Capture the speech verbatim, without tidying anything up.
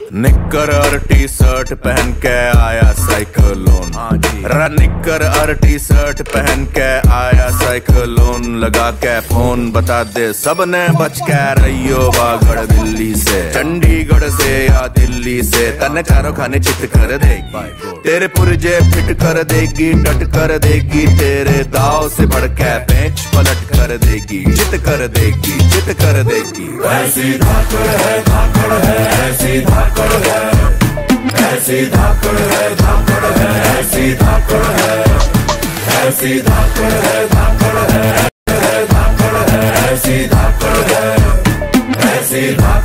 निक्कर और T shirt पहन के आया साइक्लोन। निक्कर और टी शर्ट पहन के आया साइक्लोन। लगा के फोन बता दे सबने बच के रहियो बागड़ दिल्ली से, चंडीगढ़ से या दिल्ली से। तन कारो खाने चित कर देगी, तेरे पुरजे फिट कर देगी, टट कर देगी। तेरे दाव से बढ़ के पेंच पलट कर देगी, चित कर देगी, चित कर देगी। ऐसी धाकड़ है, धाकड़ है, ऐसी धाकड़ है, ऐसी धाकड़ है, धाकड़ है, ऐसी धाकड़ है, ऐसी धाकड़ है, धाकड़ है, धाकड़ है, ऐसी धाकड़ है, ऐसी धाकड़